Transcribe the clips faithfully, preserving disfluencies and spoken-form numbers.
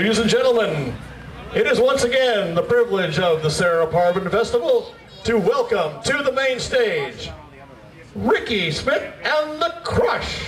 Ladies and gentlemen, it is once again the privilege of the Sarah Parvin Festival to welcome to the main stage Ricky Smith and the Crush.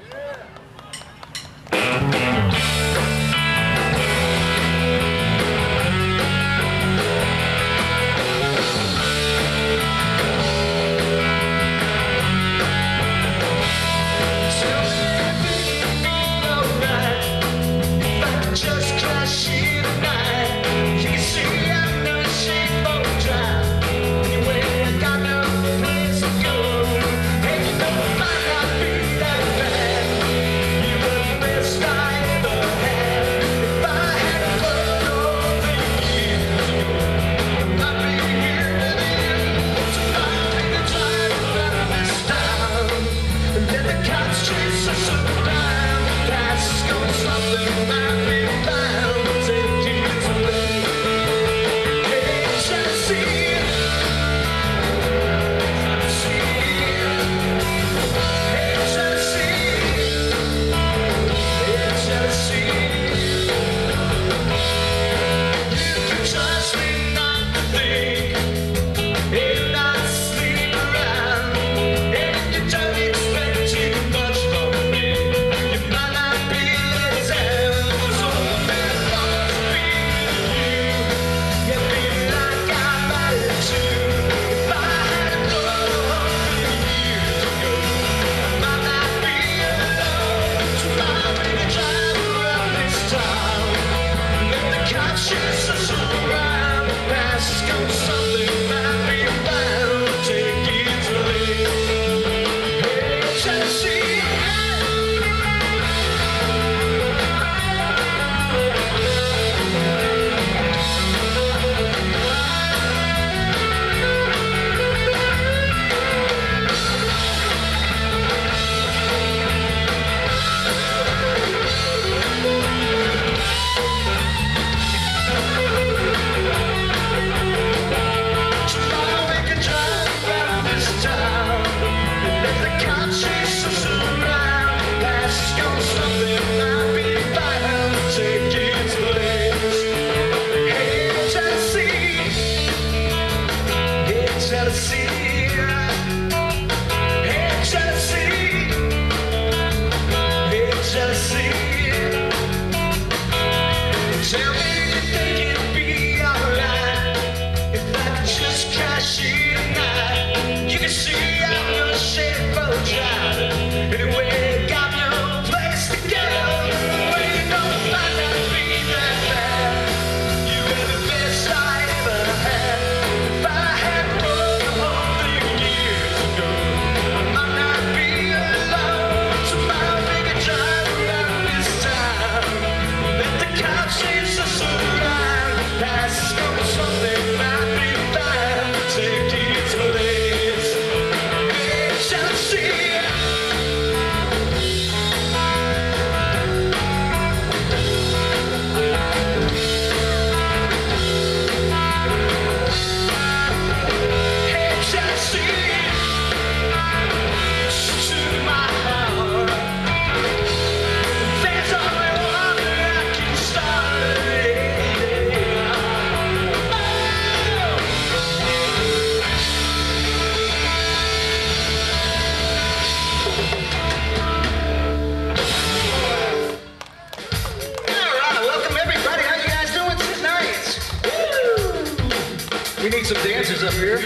We need some dancers up here.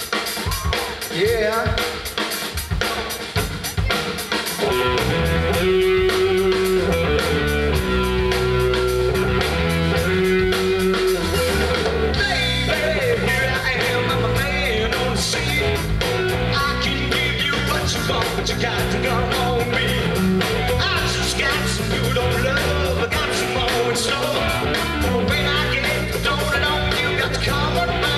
Yeah. Baby, here I am, I'm a man on the scene. I can give you what you want, but you got to come on me. I just got some good old love, I got some more in store. When I get throwing it on, you got to come on back.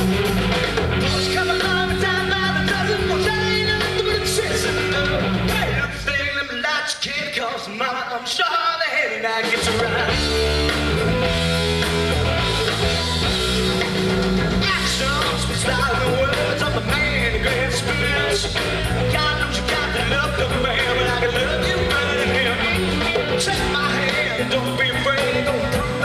Cause mama, I'm sure the head night gets around. Actions speaks like the words of a man in great spirits. God knows you got the love of a man, but I can love you better than him. Take my hand, don't be afraid, don't prove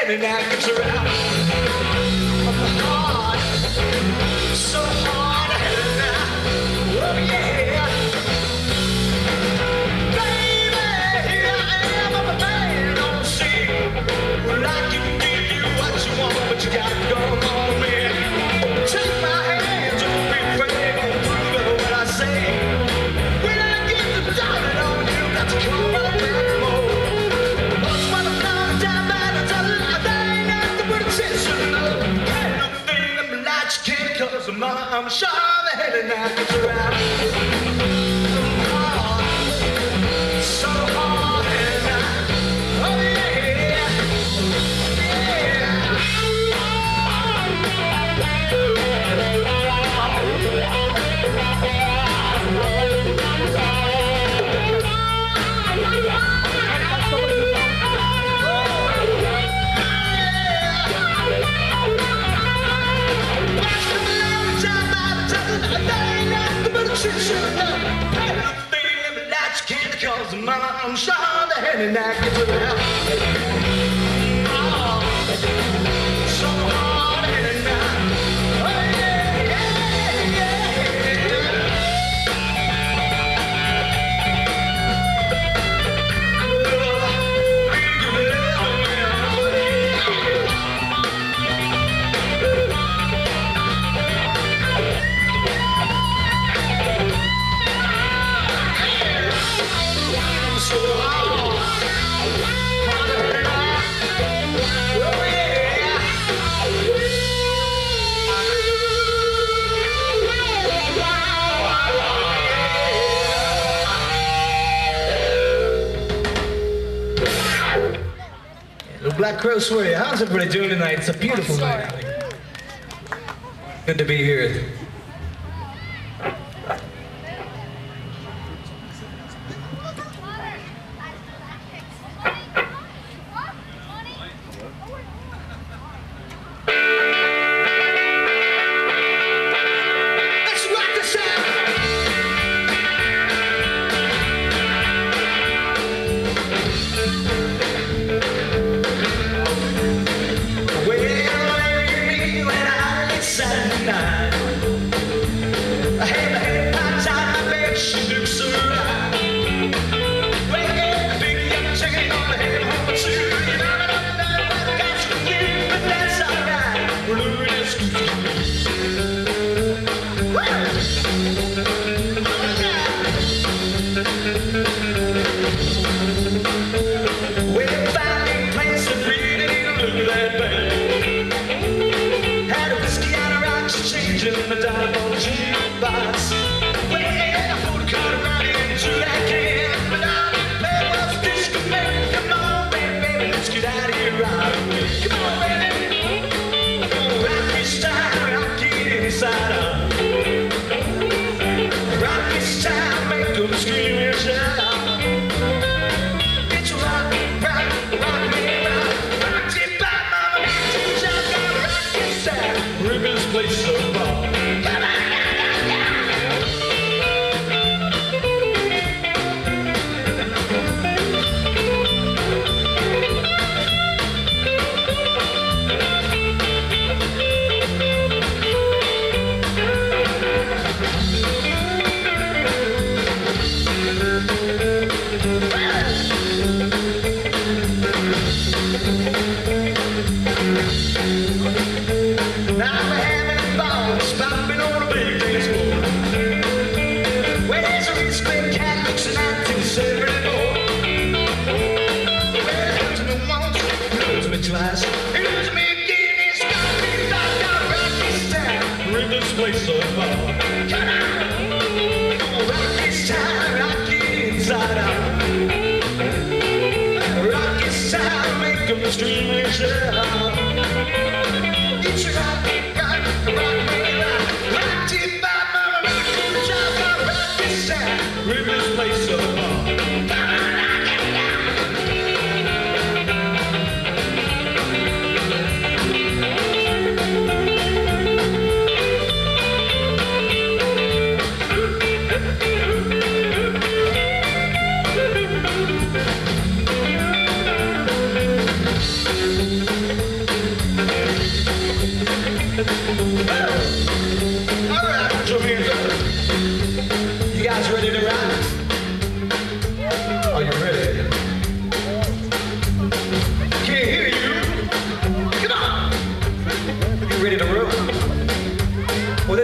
head and I get around. I'm hard, so hard headed now. Oh yeah. Baby, here I am, I'm a man on the scene. Well, I can give you what you want, but you got to go on me. Take my hand, don't be afraid, don't prove what I say. When I get the dollar on you, got to come right back more. Once when I'm down, down by the dollar, I ain't got to put attention. Ain't no thing that my lights can't cause I'm, I'm sure the head and I get around. I'm hard, so hard and I, oh yeah, yeah. I'm sure the head and I get around. Oh, so hard and I, oh yeah, yeah, yeah. So hard, hard and I, oh yeah. Little Black Crow Sweaty, how's everybody doing tonight? It's a beautiful night. Good to be here.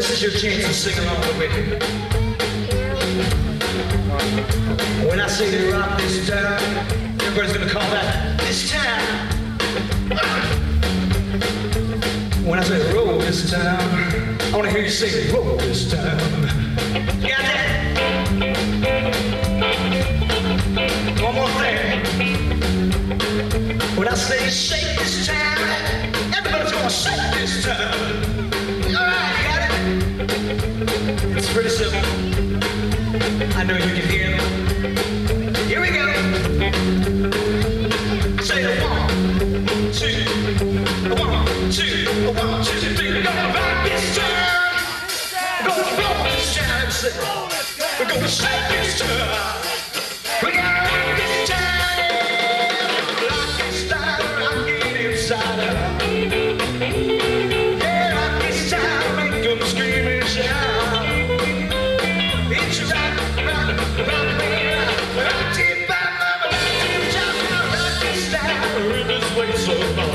this is your chance to sing along with me. When I say to rock this town, everybody's gonna call that this town. When I say roll this town, I wanna hear you say roll this town. You got that? One more thing. When I say shake this town, everybody's gonna shake this town. Alright, you got it? It's pretty simple. I know you can hear me. Here we go. Say a one, two, a one, two, a one, two, three. We're gonna rock this town. We're gonna roll this town. We're gonna shake this town. We're gonna rock this town. Rock this town, rock it inside out. Yeah, rock this town, make them scream and shout. It's rock, rock, rock me rock. Rock it back, mama, rock it down. Rock this town, rhythm's way so far.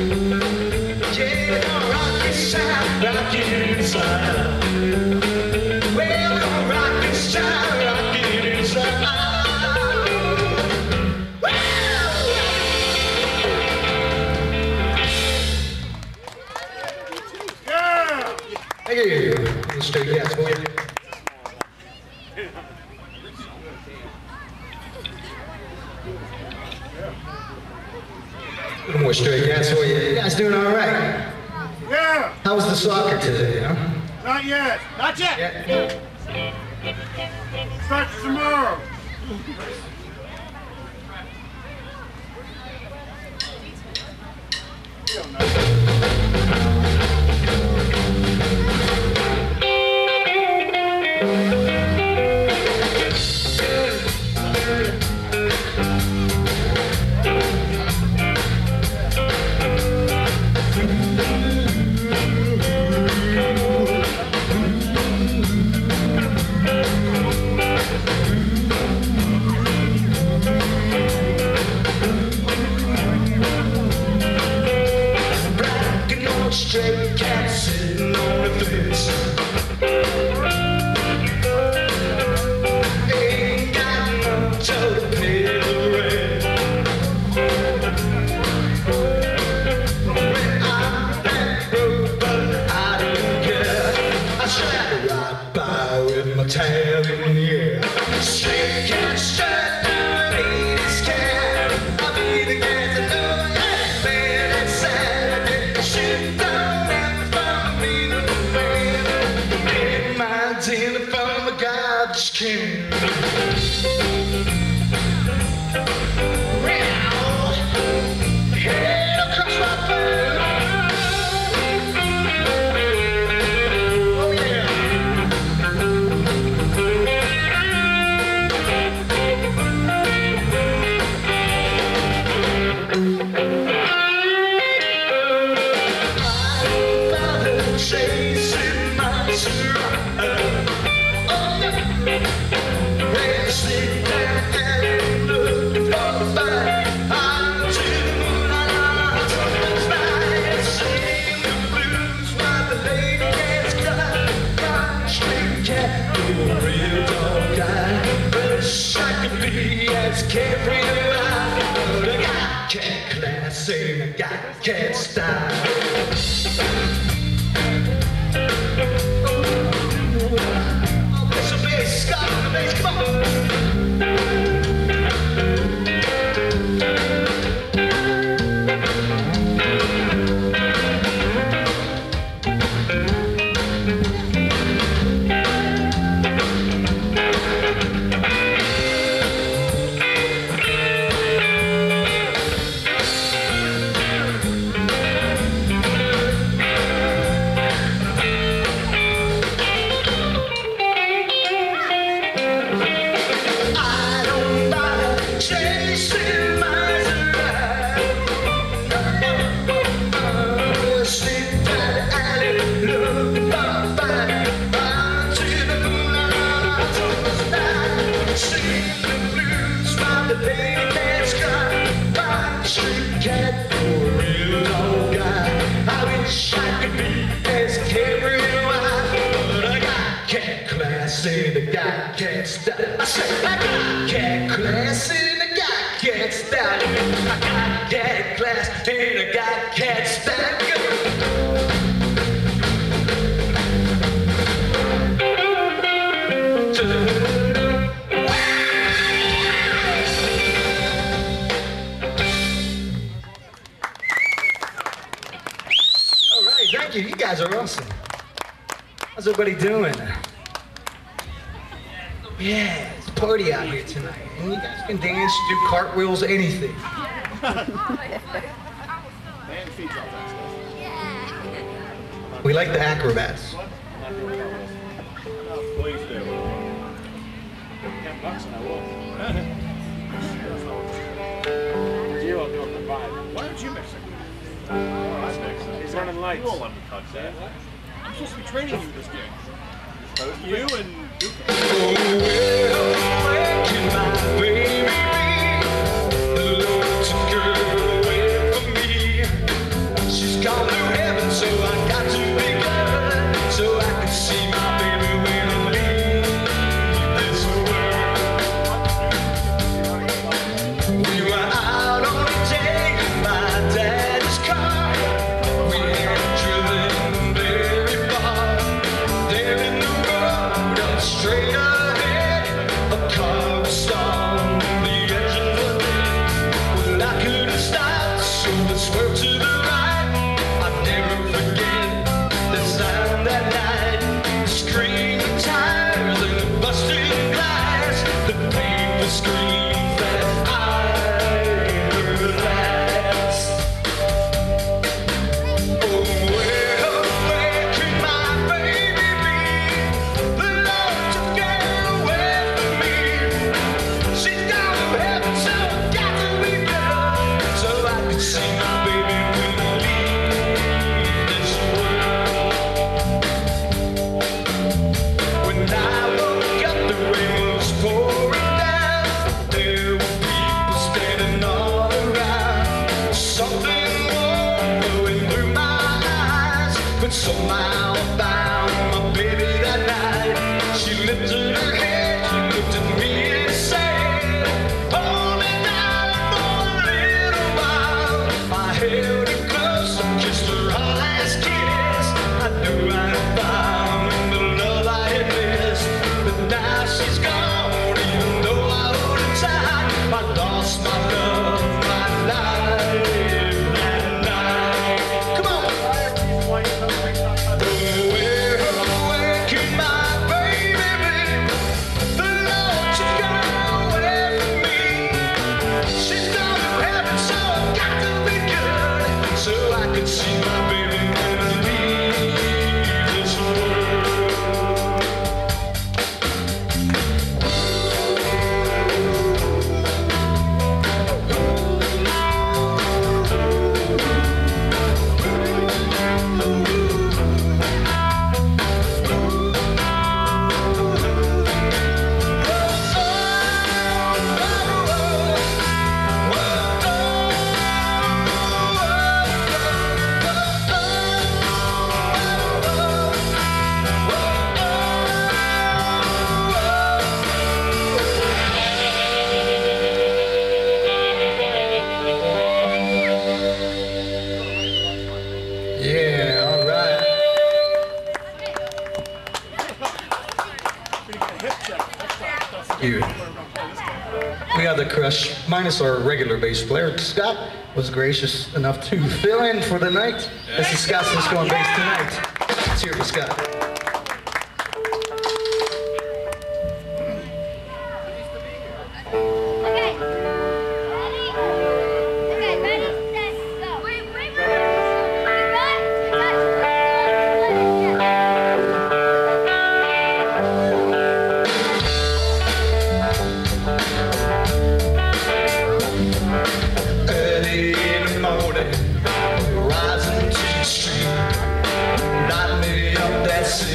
Yeah, rock this town, rock it inside. Well, rock this town, rock it inside. Thank you. Straight gas for you. A little more straight gas for you. You guys doing all right? Yeah! How was the soccer today, huh? Not yet! Not yet! Yeah. Starts tomorrow! Straight cat sitting on the fence. Ain't got enough to pay the rent. When I'm that broke, but I don't care. I try to ride by with my tail in the air. Straight cat, straight down, ain't scared. I'll be the cat that knows bad and sad. Shit down and from me to the man. Get my dinner from a garbage can. Well, head across my face. Oh yeah. Chasing my surround. Oh yeah. When I sit down and look for a fight, I'm too loud to fight. Sing the blues while the lady cats cry. My street cat, you're a real dog guy. Wish I could be as carefree as I, but I got cat class and I got cat style. got cat style. I said I got cat class and I got cat style. I got cat class and I got cat style. All right, thank you. You guys are awesome. How's everybody doing? Yeah, it's a party out here tonight. And you guys can dance, do cartwheels, anything. We like the acrobats. Please do. Ten bucks and I will. You will do it for five. Why don't you mix it? Oh, I mix it. He's running lights. You won't let me touch that. I'm supposed to be training you this game. You and you. Oh, well, where can my baby be? The Lord took her away from me. She's gone to heaven, so I got to be good, so I can see my baby when I leave this world. We were out on a date in my daddy's car. We had driven very far. There in the road, up straight ahead, a car was stopped on the edge of the bed. Well, I couldn't stop, so I swerved to the right. I'll never forget the sound that night. The screaming tires and the busted glass, the painful screams that I heard last. Oh, well, where can my baby be? The Lord took her away from me. She's gone to heaven, so I got to be good, so I can see my baby when I leave this world. When I woke up, the rain was pouring down. There were people standing all around. Something warm flowing through my eyes, but somehow I found my baby that night. She lifted her head, she looked at me and said, hold me down for a little while. I held her close and kissed her last kiss. I knew I had found the love I had missed, but now she's gone, even though I hold her tight. I lost my love, my life that night. Come on! Oh, where, oh, where can my baby be? The Lord took her away from me. She's gone to heaven, so I got to be good, so I can see my baby when I leave this world. Yeah, all right. Here. We got the crush, minus our regular bass player. Scott was gracious enough to fill in for the night. This is Scott Cisco on bass tonight. Let's hear it for Scott. Early in the morning, rising to the street, light me up that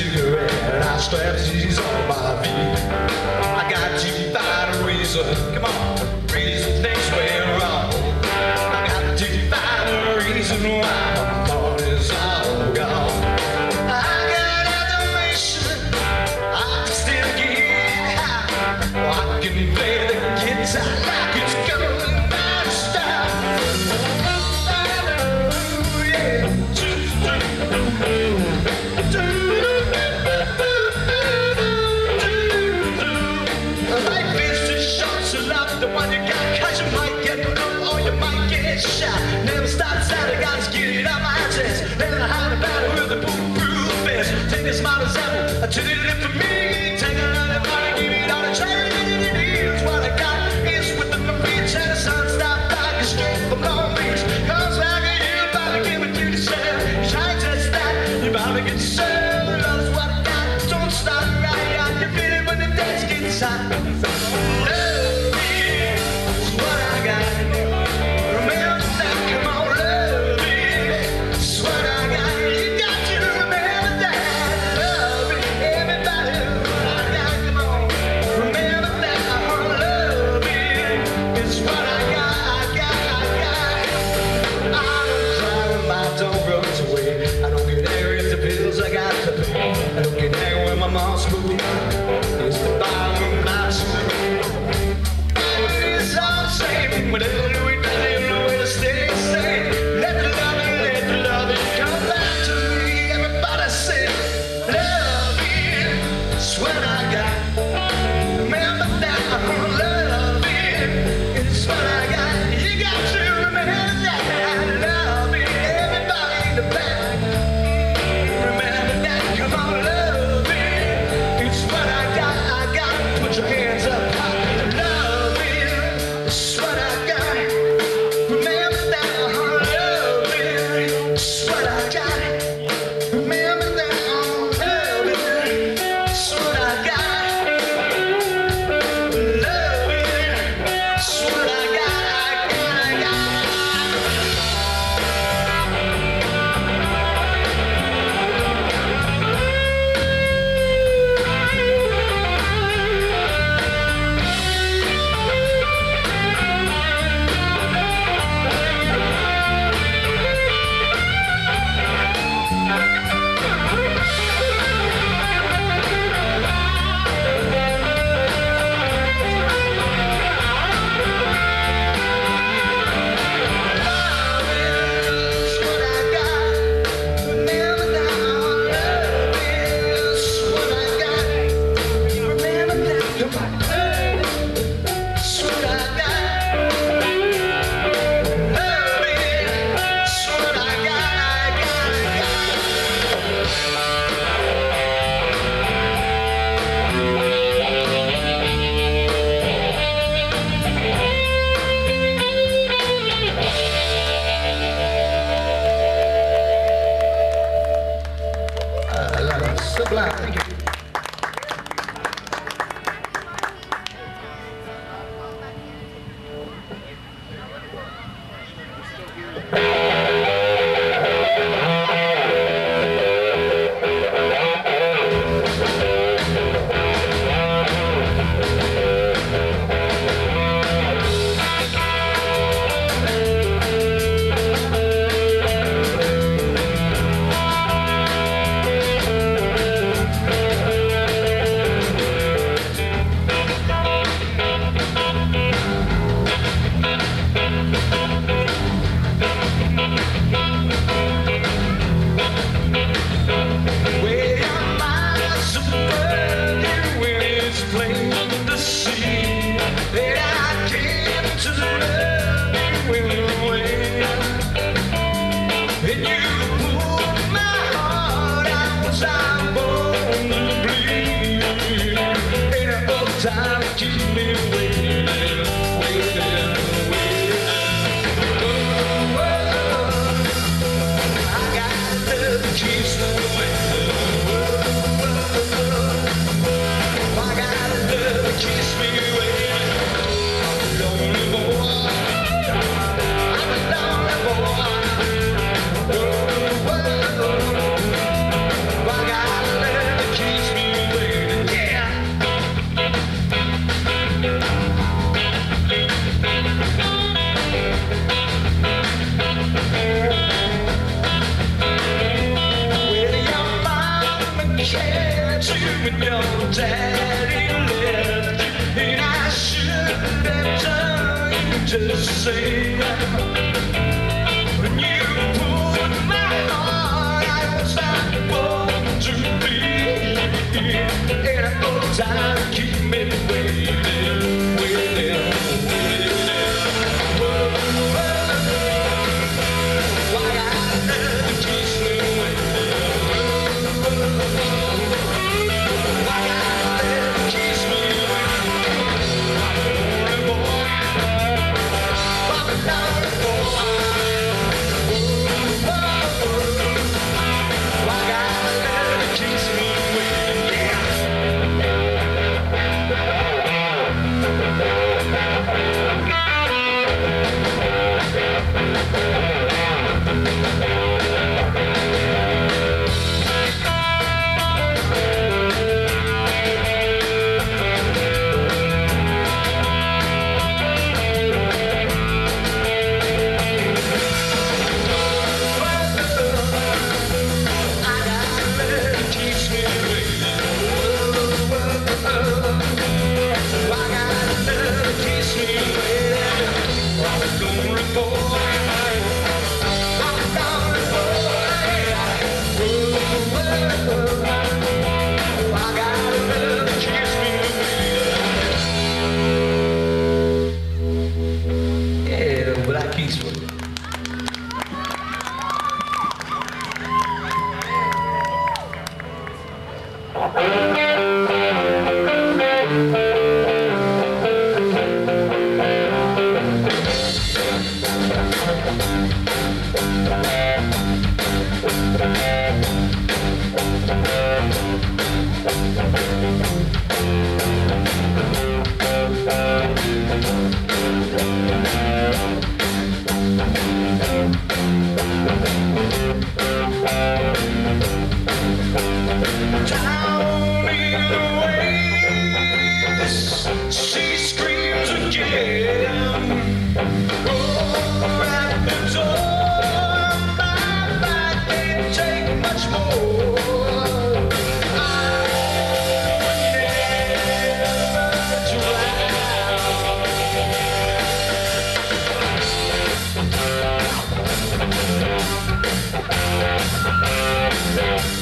Boy,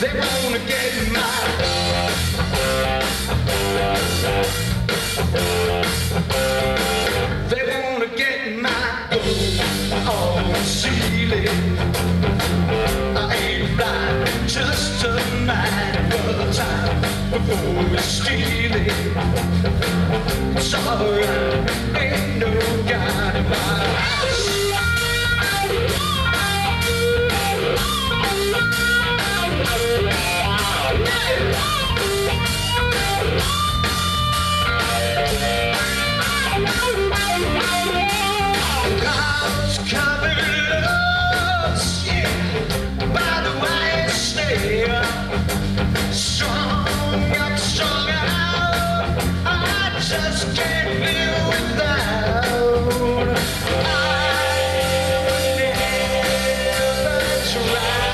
They wanna get mine. They wanna get my gold on the ceiling. I ain't blind, just a matter of time before we steal it. It's alright, ain't no God in my house. Clouds covered us, yeah, by the white snare. Strung up, strung out, I just can't live without. I never tried.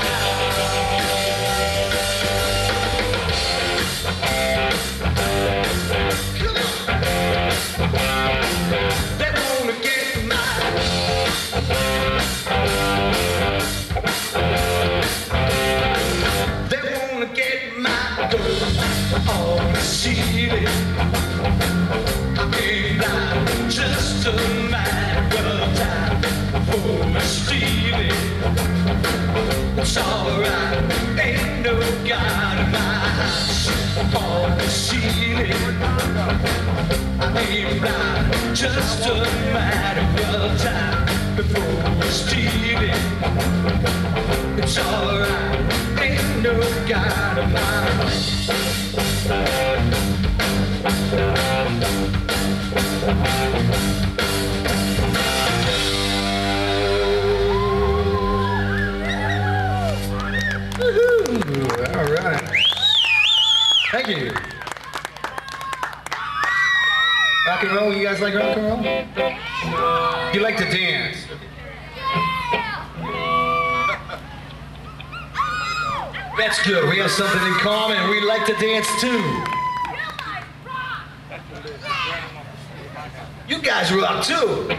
Come on. They wanna get mine. They wanna get my gold on the ceiling. I ain't blind, just a matter of time before we steal it. It's alright, ain't no God in my house. On the ceiling, I ain't blind, just a matter of time before we steal it. It's alright, ain't no God in my house. Woohoo! All right. Thank you. Rock and roll, you guys like rock and roll? You like to dance? That's good. We have something in common. We like to dance too. You guys rock too.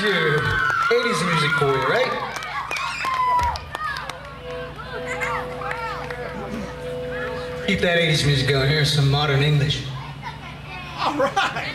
your eighties music for you, right? Keep that eighties music going. Here's some modern English. All right.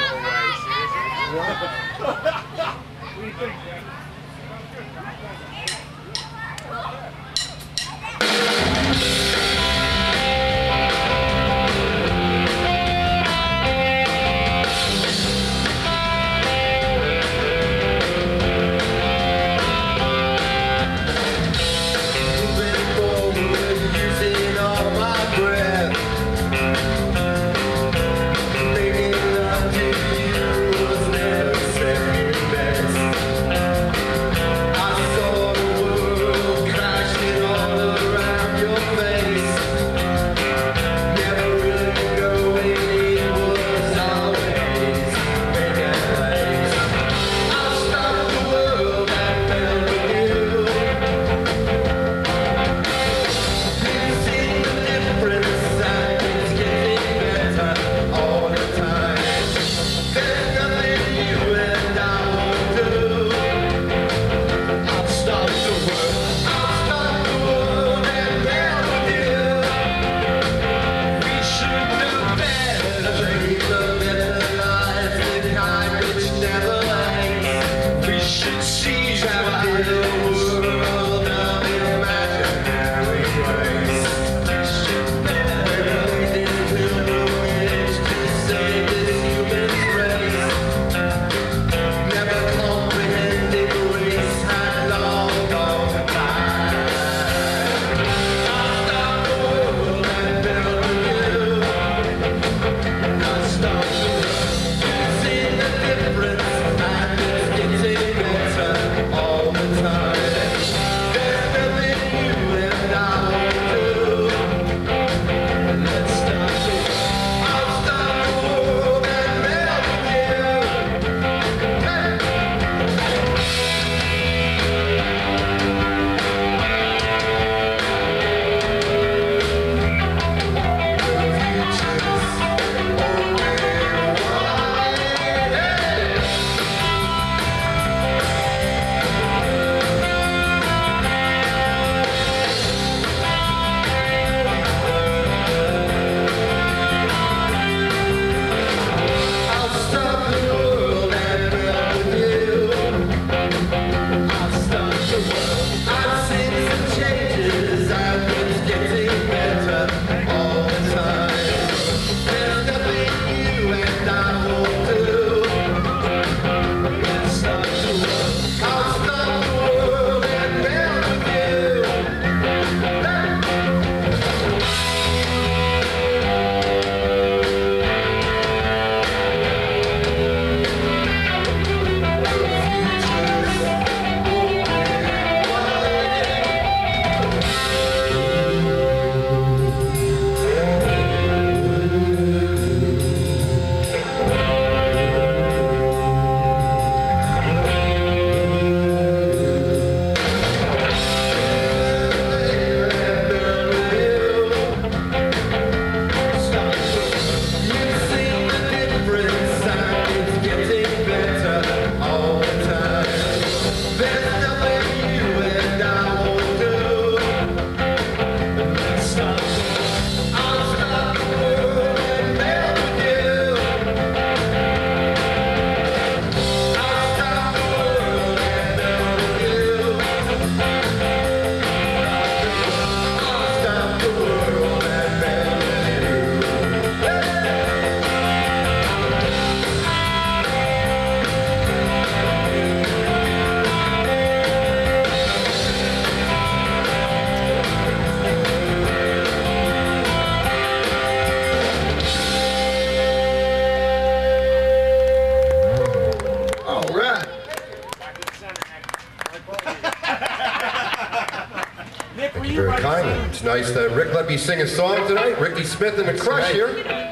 Very kind. It's nice that Rick let me sing a song tonight. Ricky Smith and the Crush here.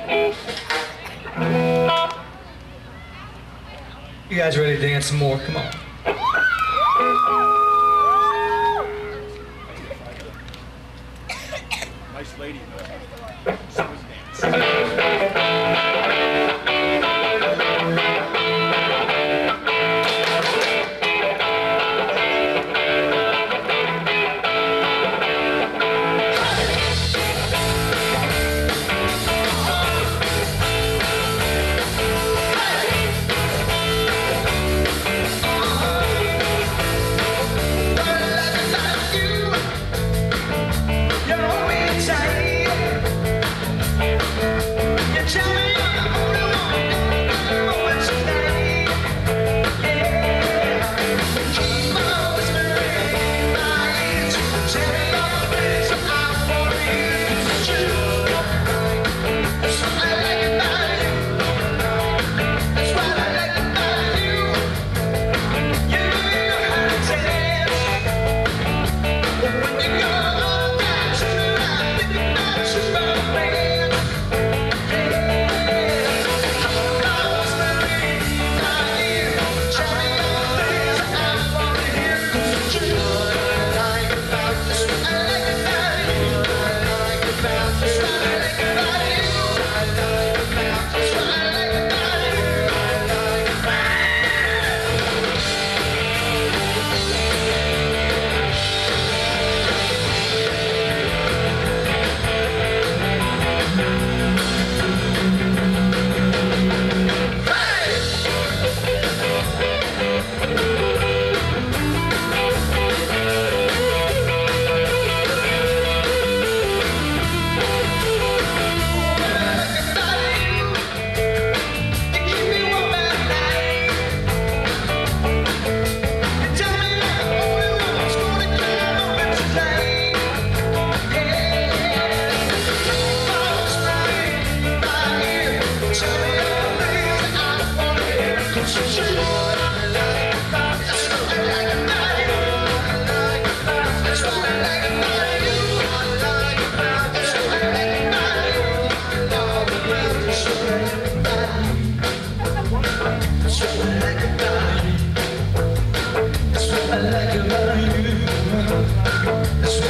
You guys ready to dance some more? Come on. Nice lady, though. So was dance.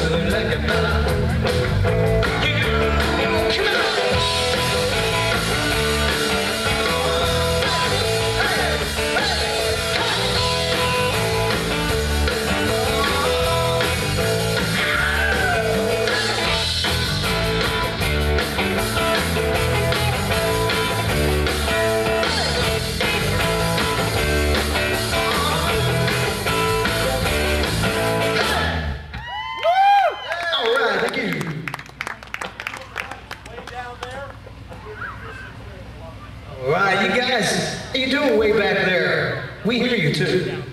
like a fella. Come on. All right, you guys, how you doing way back there? We hear you too.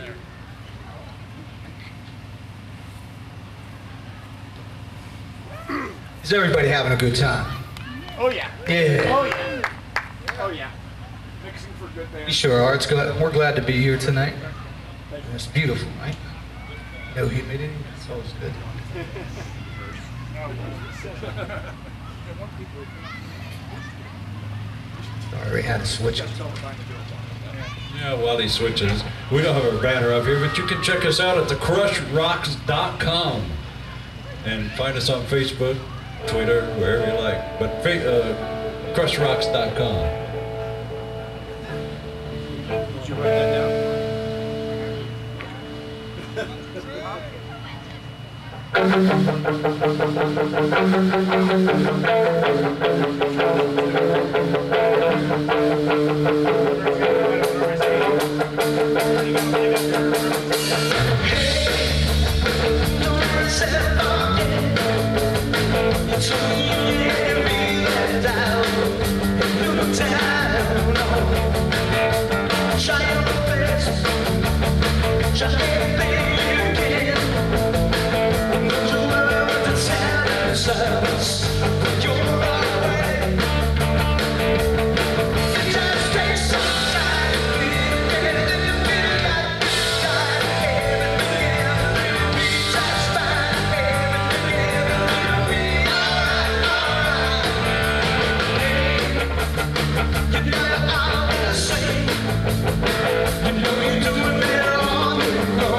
Is everybody having a good time? Oh yeah. Yeah. Oh yeah. Oh yeah. Mixing for good You bands. sure are. It's glad, we're glad to be here tonight. It's beautiful, right? No humidity. It's always good. Sorry, we had to switch it. Yeah, while he switches, we don't have a banner up here, but you can check us out at the crush rocks dot com and find us on Facebook, Twitter, wherever you like. But uh, crush rocks dot com. Did you write that down? You know you're doing better on your own.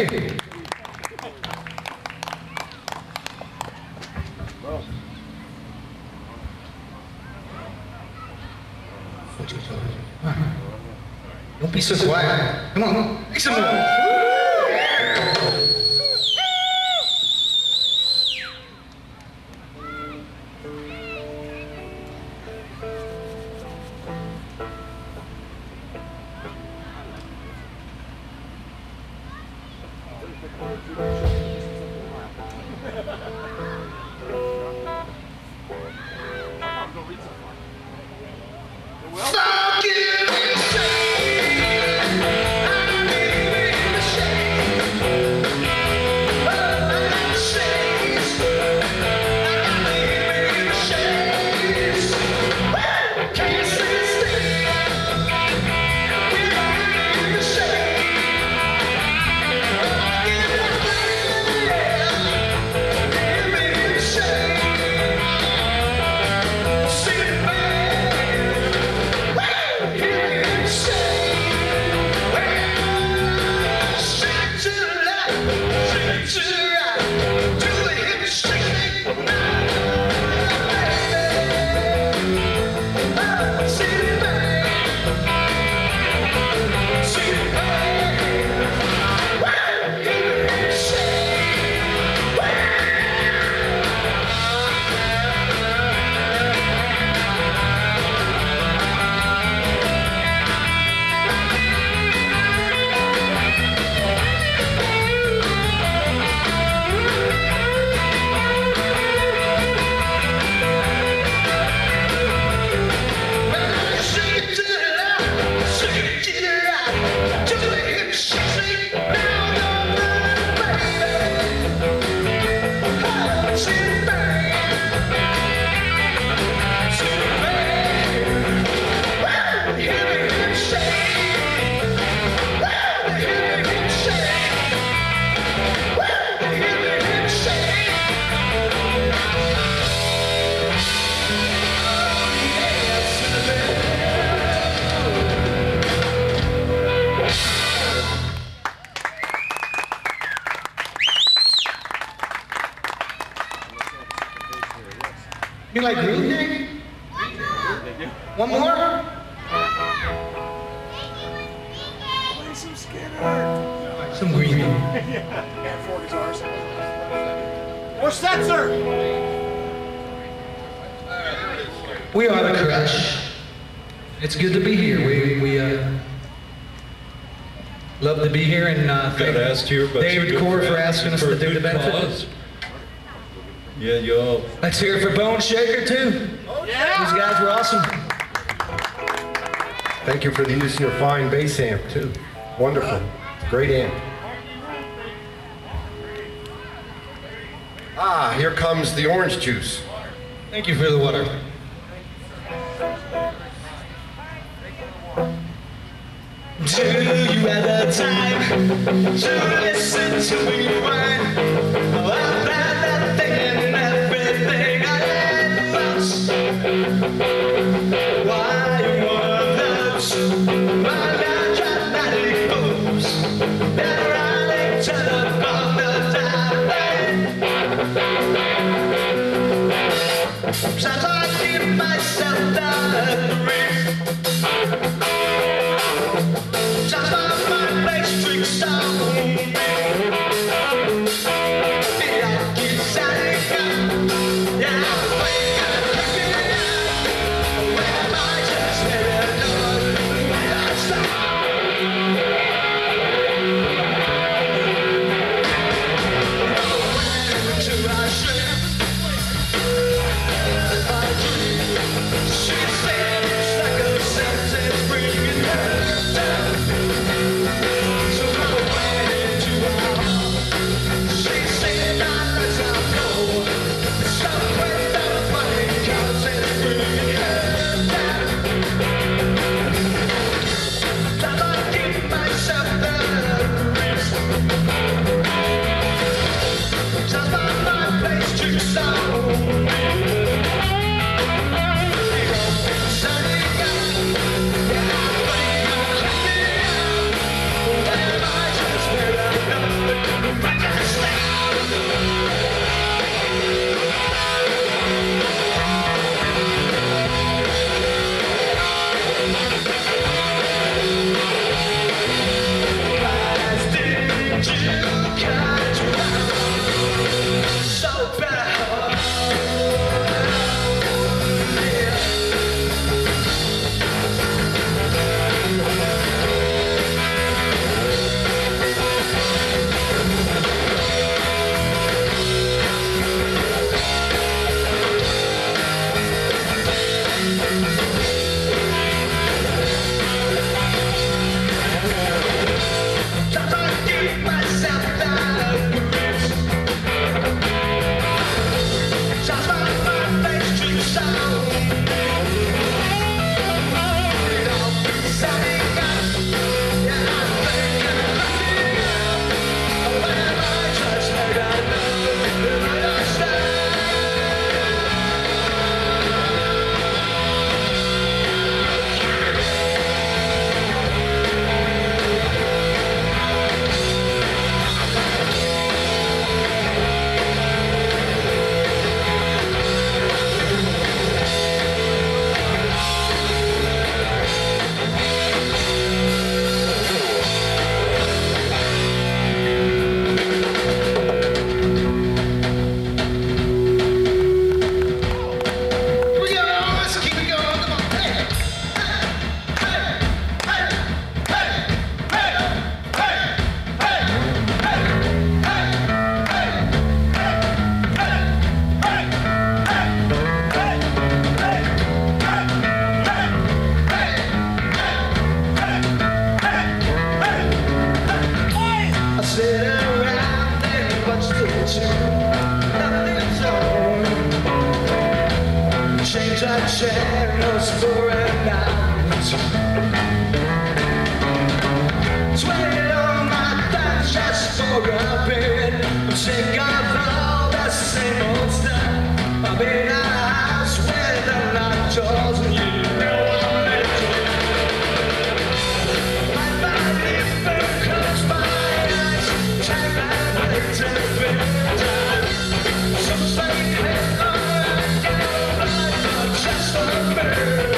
you. What you doing? Don't be so quiet. Come on, make some noise. Fuck You like Green Day? One more? Play some Skinner. Some Green Day. And four guitars. Or Setzer. We are the Crush. It's good to be here. We we uh, love to be here, and uh, thank Got asked here, but David you Core good for asking us for to do the good benefit. cause. Yeah, y'all. Let's hear it for Bone Shaker too. Yeah. These guys were awesome. Thank you for the use of your fine bass amp, too. Wonderful. Great amp. Ah, here comes the orange juice. Thank you for the water. Do you have the time to listen to me whine about that thing and everything I had lost? Why you one of those my dramatic fools that ride each other from the diamond? Sometimes I give myself the grief. Just by my bass tricks on me. Feel like it's out. Yeah, I'm waiting. Where am I just headed on? That's all. Where to I ship? If I dream, to nothing's wrong. Change our channels for a night. Twenty on my thighs just for a bit. I'm sick of all the same old stuff. I'm in a house where the locked doors and you know I'm into it. My body close my eyes, time and wait a bit. Some say hello, just a bit.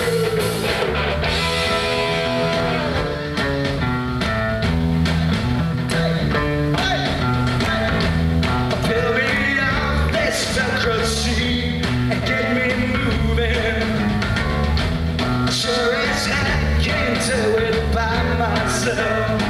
Fill me up this democracy and get me moving. Sure as heck can't do it by myself.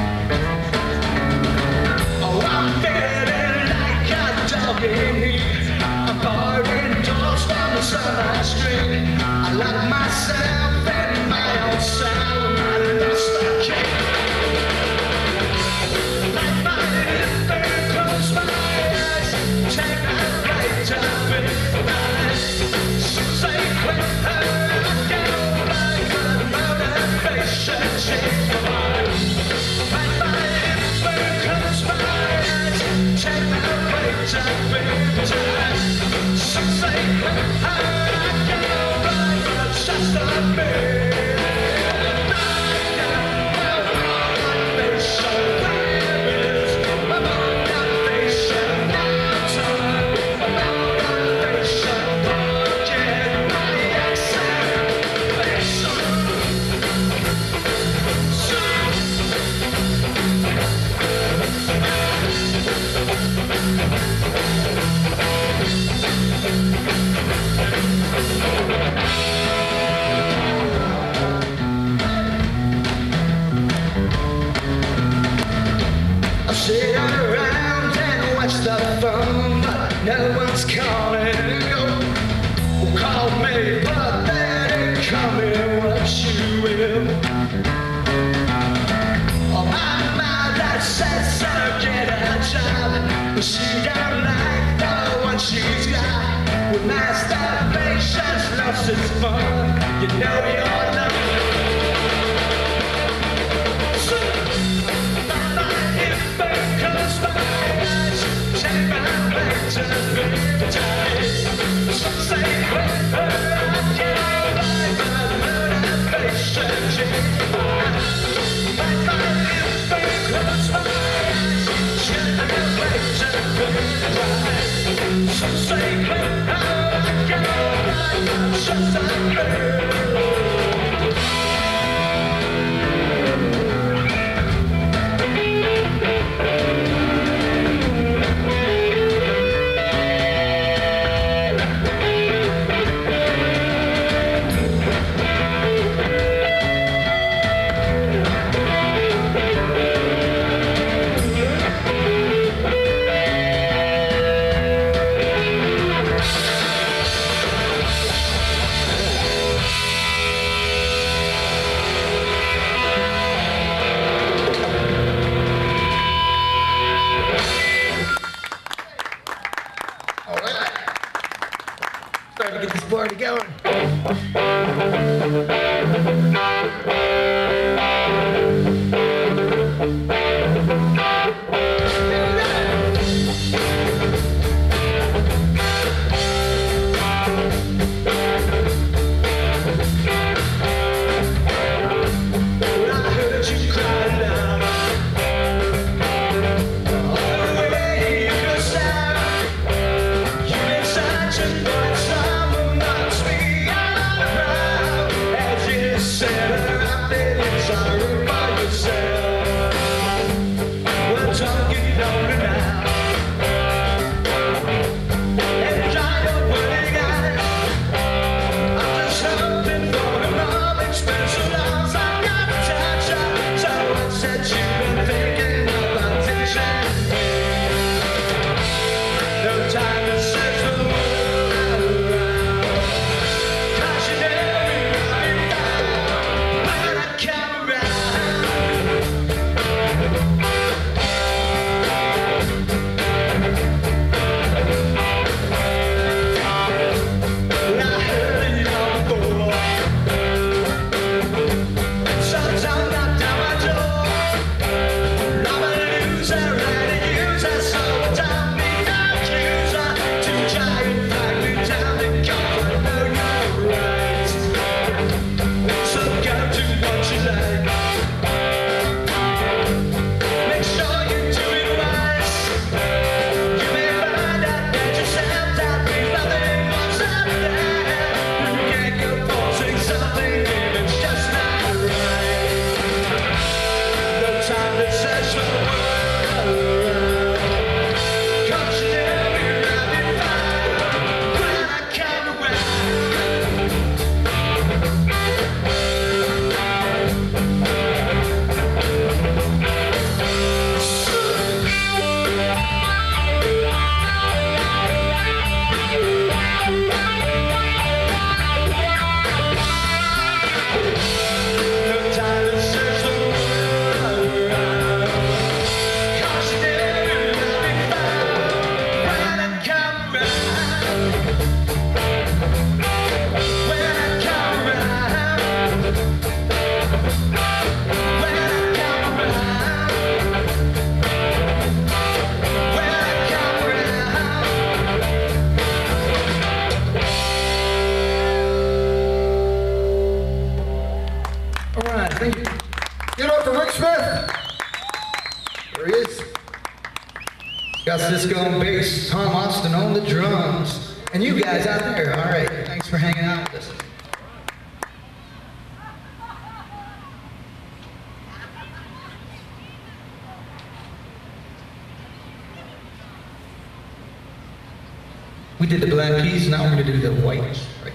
Oh, I'm feeling like a dog in heat. I'm barring doors from the sunlight street. I lock myself in my own cell and I lost the key. My body close my eyes, take my right up in my eyes. Say quick, I go like a motivation change my mind. My body close my eyes, take my right up in my eyes. Say quick, I go like a just a bit. Sit around and watch the fun, but no one's calling. Oh, call me, but that ain't coming what you will. Oh, my mind that says so get a job, but she don't like the one she's got. With masturbation's lost its fun, you know you're not. Close my eyes, take my way to the time. Some say when I get like a motivation change my mind. My body close my eyes, take my way to the time. Some say when I get like a just a girl. Starting to get this party going. When I heard you cry now, all the way you could sound, you've been such a good summer, knocks me around, as you say. Got Cisco on bass, Tom Austin on the drums, and you guys out there. All right, thanks for hanging out with us. We did the Black Keys, now we're going to do the White. Right.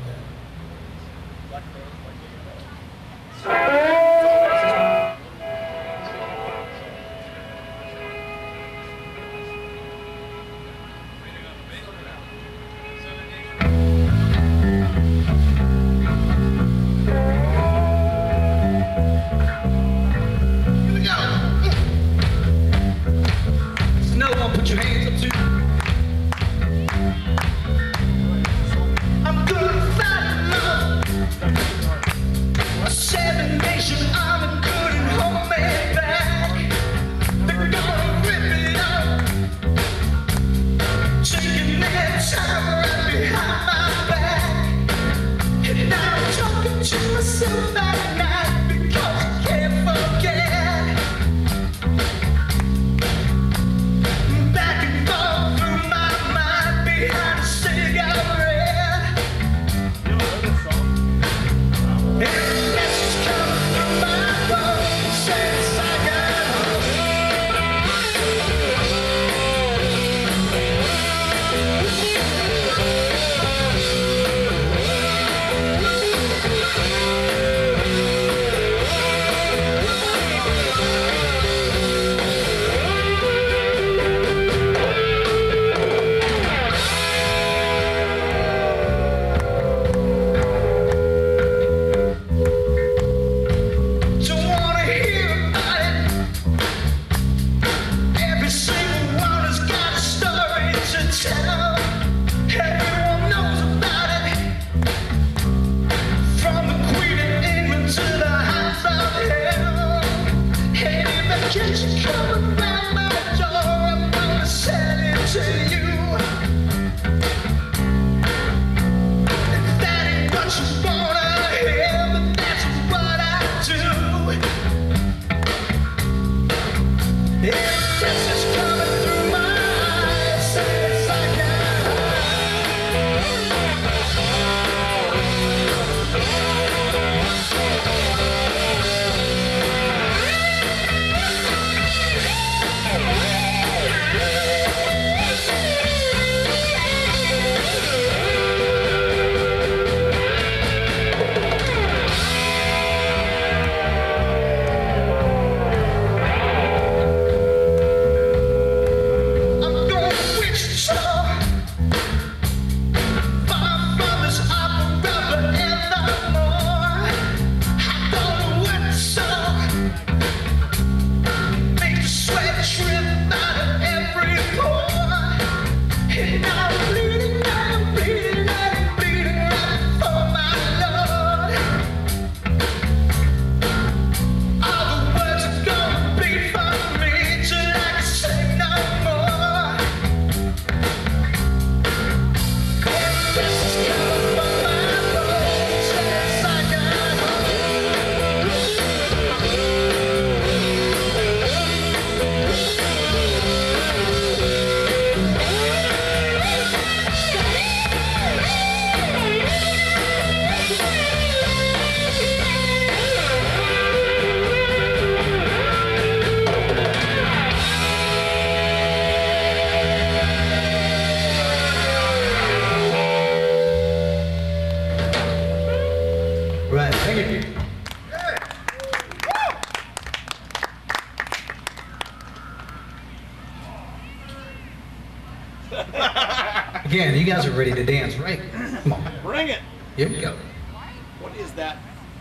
Again, you guys are ready to dance, right? Come on. Bring it. Here we go. What is that?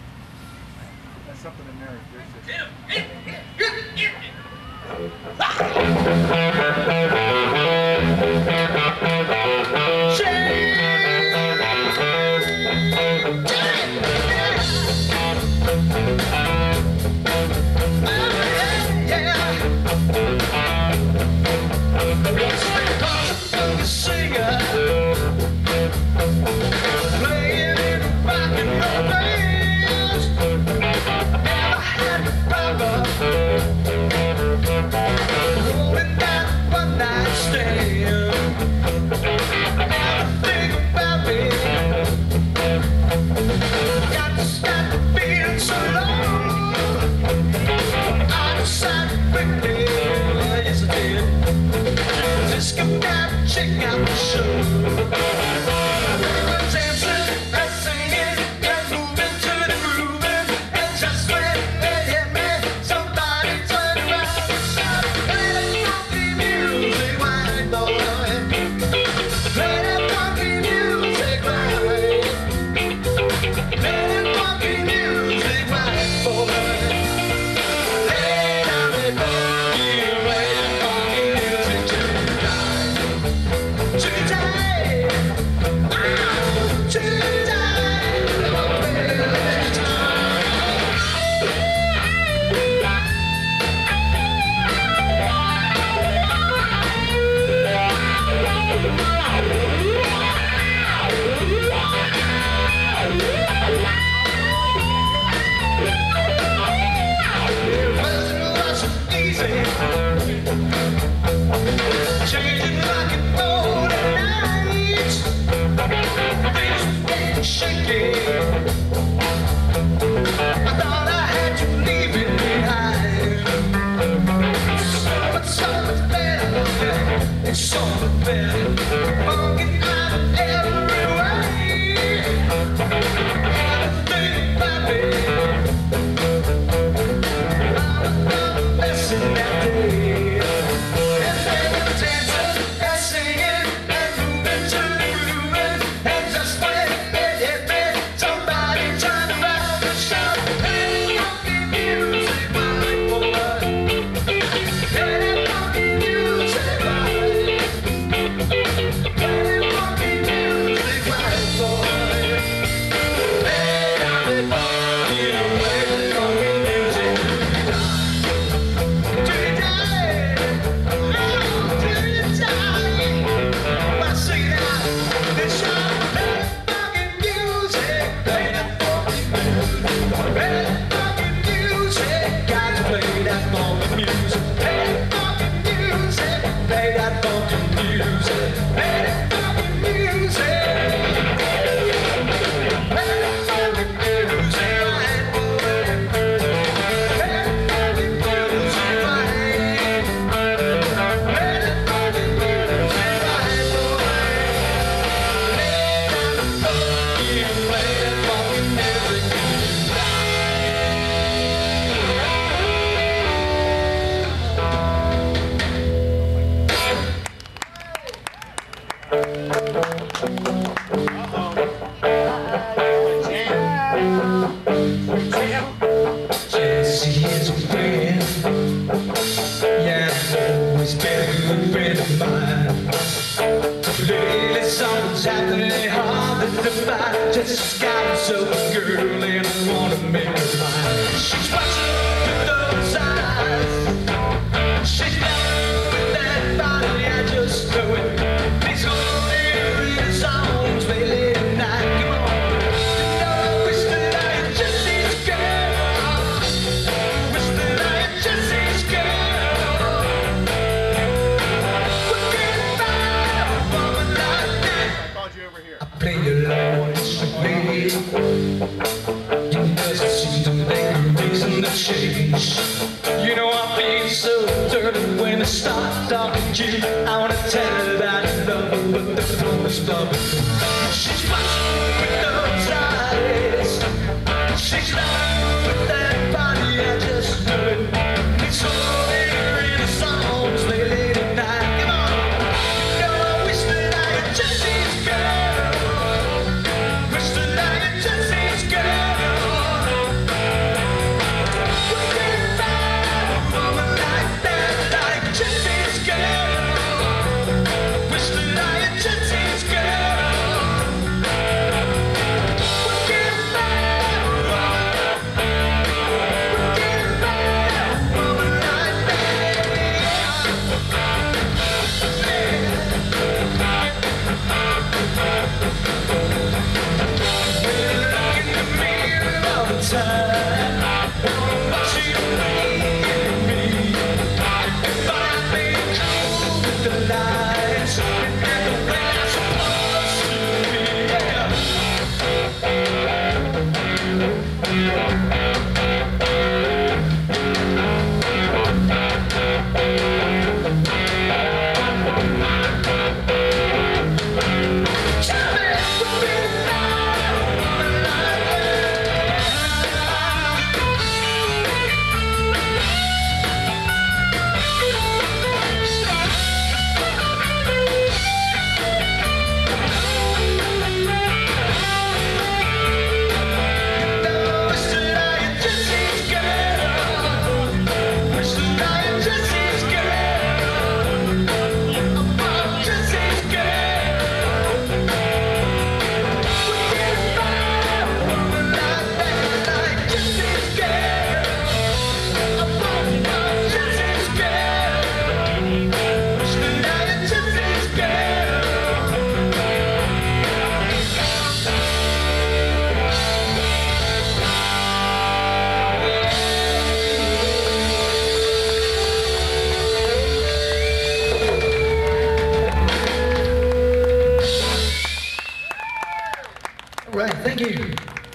That's something in there. Rolling down one night. Girl, right, thank you.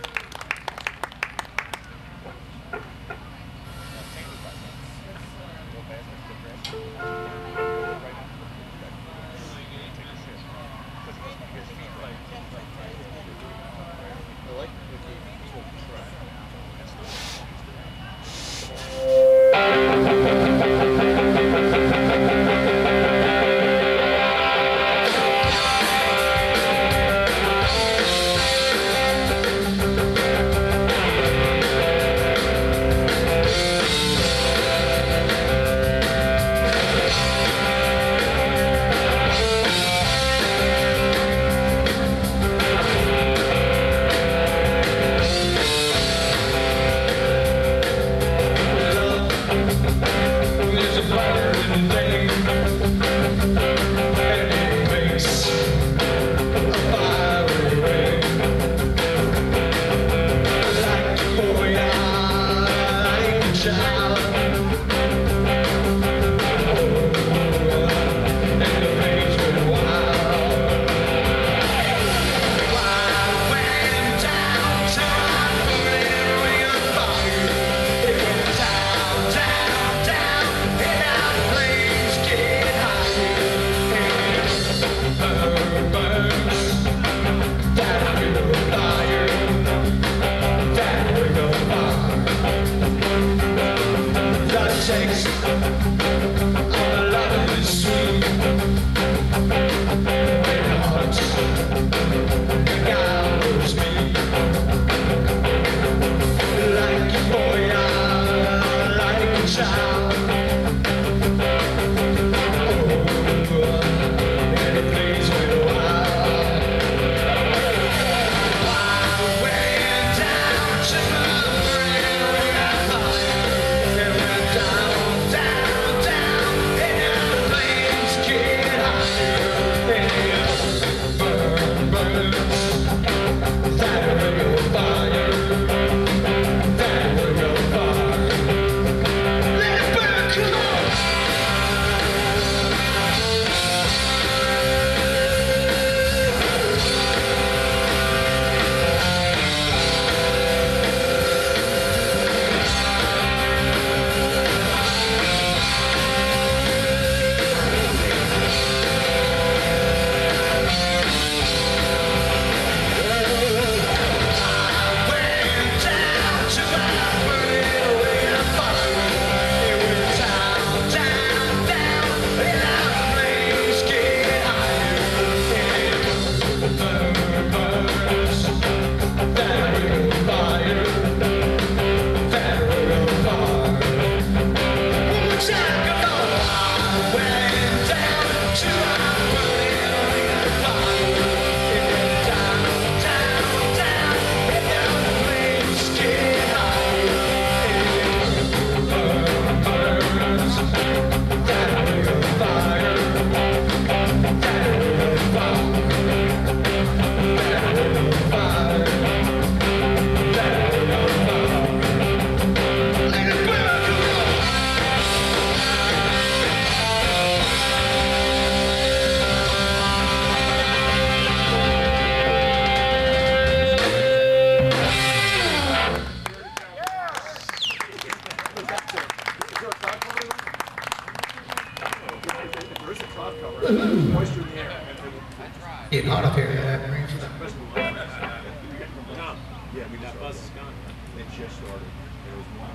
Getting hot up here. Yeah, yeah, we that bus is gone. It just started. There was one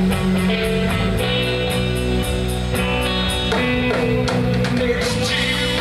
Next to you.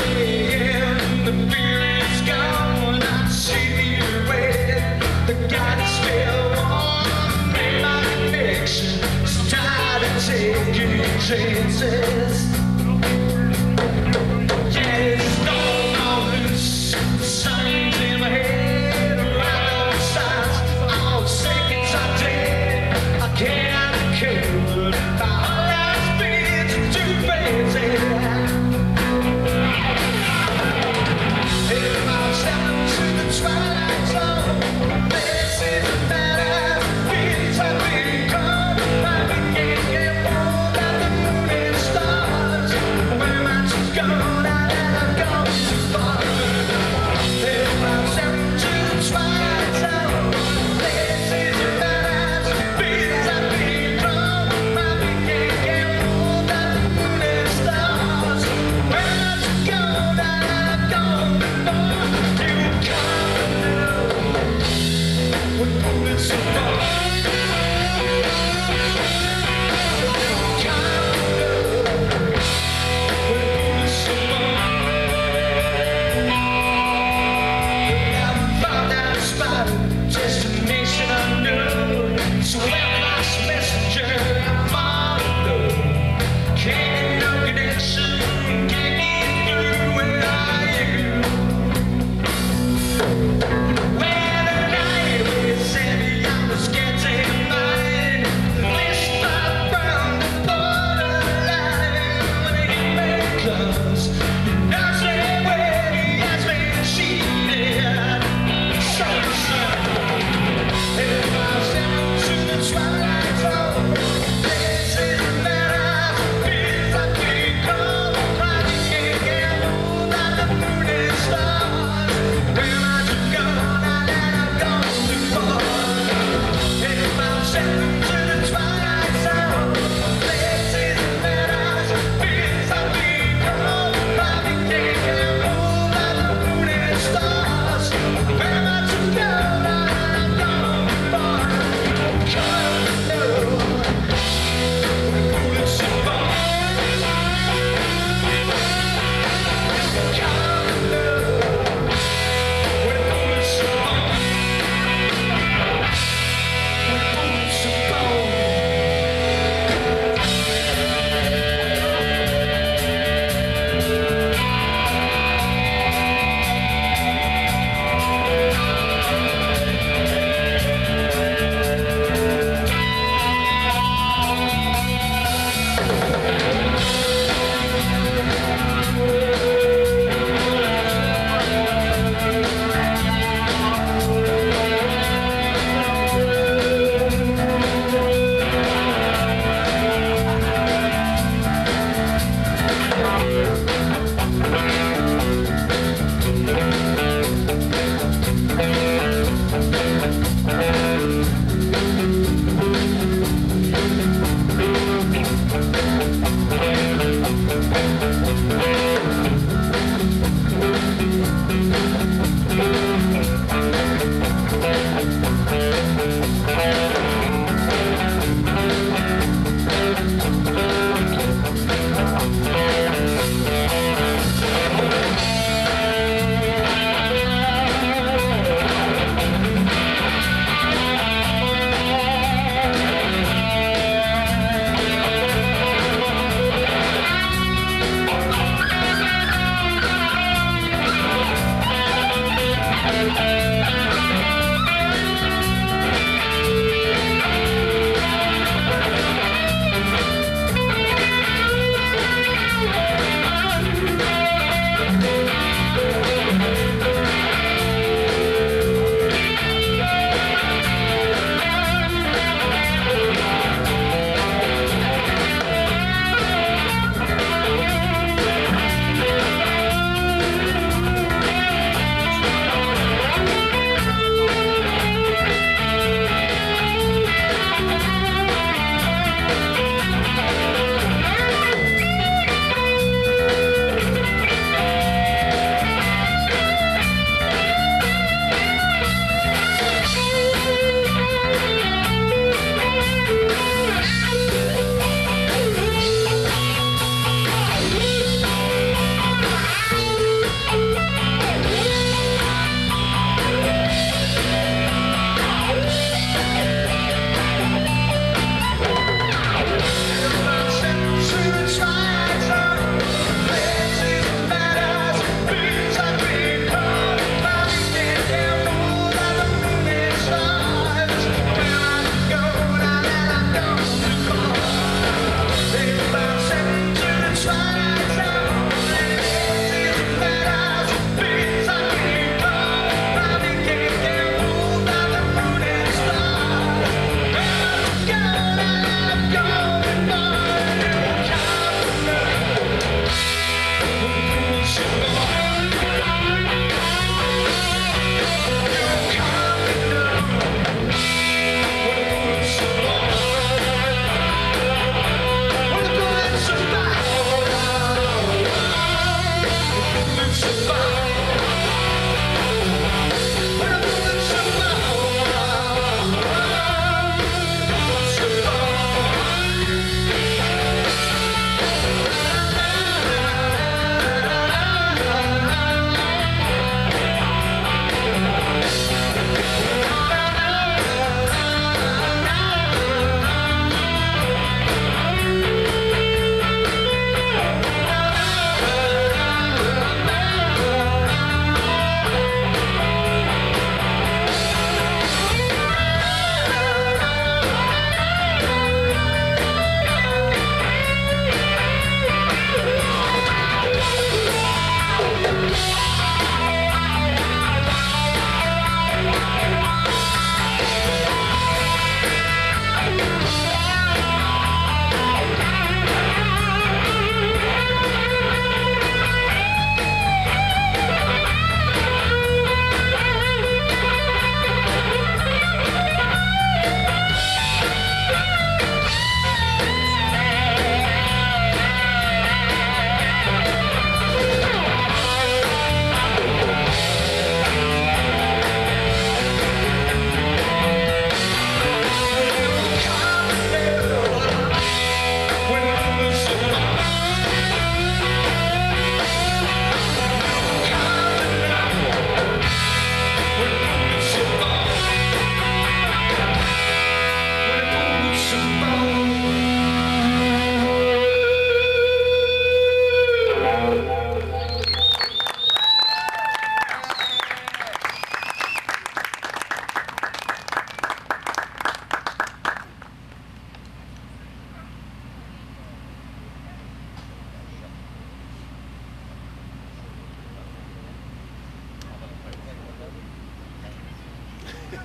We'll be right back.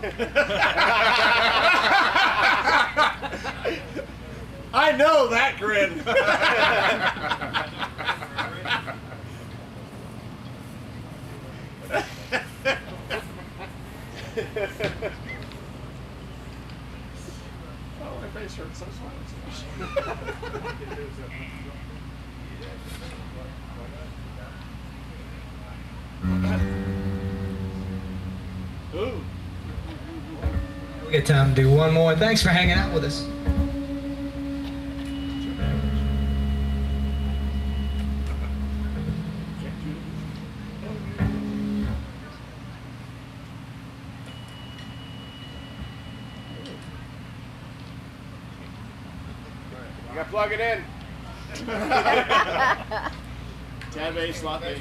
I know that grin. Oh, my face hurts so much. Ooh. We got time to do one more. Thanks for hanging out with us. You gotta plug it in. Tab A, slot B.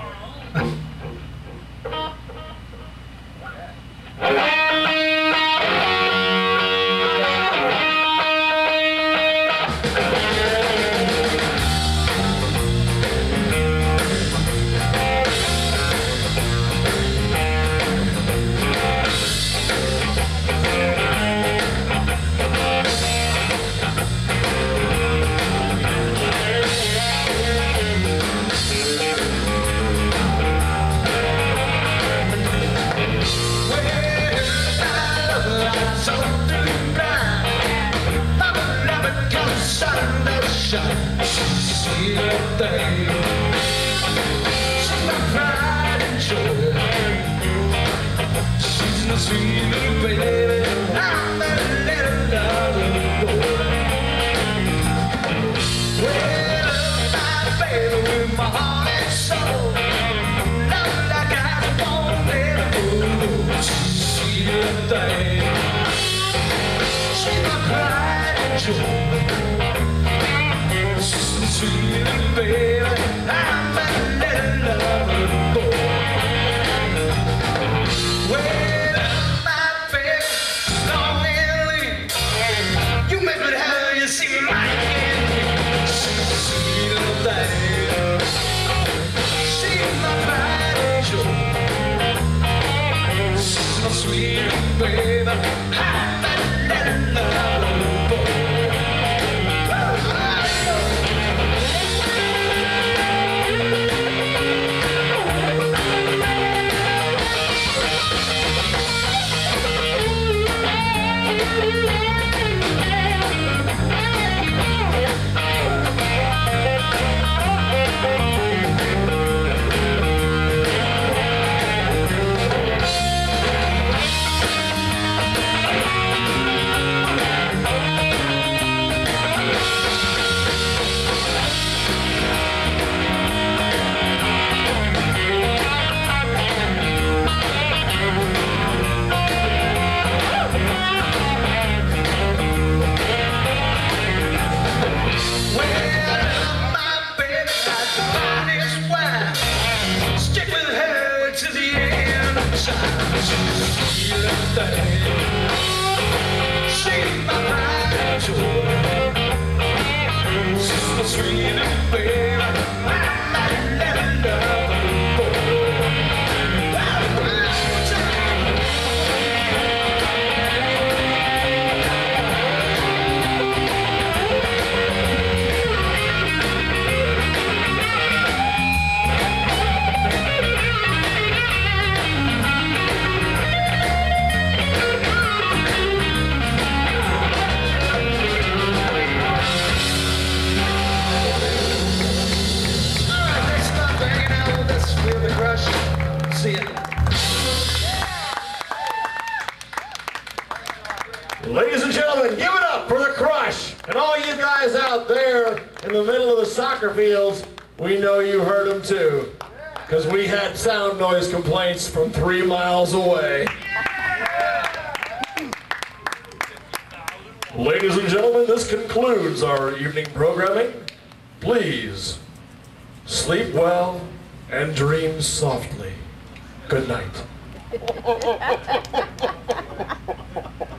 Ladies and gentlemen, give it up for the Crush. And all you guys out there in the middle of the soccer fields, we know you heard them too. Because we had sound noise complaints from three miles away. Ladies and gentlemen, this concludes our evening programming. Please sleep well and dream softly. Good night.